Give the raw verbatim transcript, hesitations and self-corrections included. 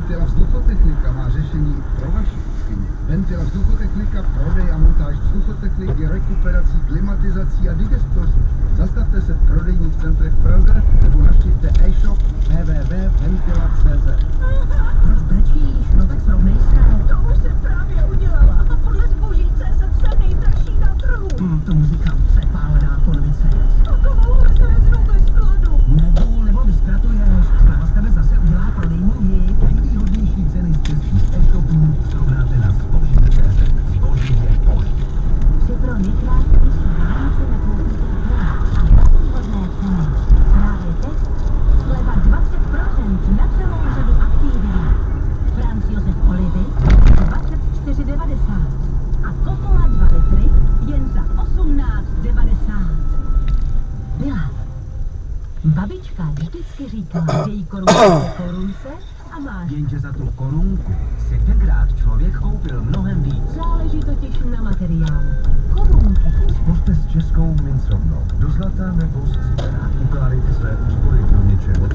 Ventila Vzduchotechnika má řešení pro vaši kuchyni. Ventila Vzduchotechnika, prodej a montáž vzduchotechniky, rekuperací, klimatizací a digestor. Zastavte se v prodejních centrech v Praze nebo navštivte e-shop w w w tečka ventila tečka c z. Proč brečíš? No tak srovnej se. To už jsem právě udělala. A podle zboží tečka cé zet se nejdražší na trhu. Hmm, to muzikant přepálená konvice. Takovou vezmu ve skladu. Nebo, nebo vyskratuješ. Strava z tebe zase udělá prodejní hit. Nejvýhodnější ceny z českých e-shopů srovnáte na zboží tečka cé zet. Zboží je boží. Si pro nejkrásnější Vánoce nakoupíte doma a výhodné ceny. Právě teď sleva dvacet procent na celou řadu aktiví. Franz Josef olivy dvacet čtyři devadesát a Cocoa dva litry jen za osmnáct devadesát. Byla. Babička vždycky říká, že jí korunce korunce a máš. Jenže za tu korunku si tenkrát člověk koupil mnohem víc. Záleží totiž na materiálu. Korunky. Spořte s Českou mincovnou. Do zlata nebo z ciferách ukládají své úspory do něčeho,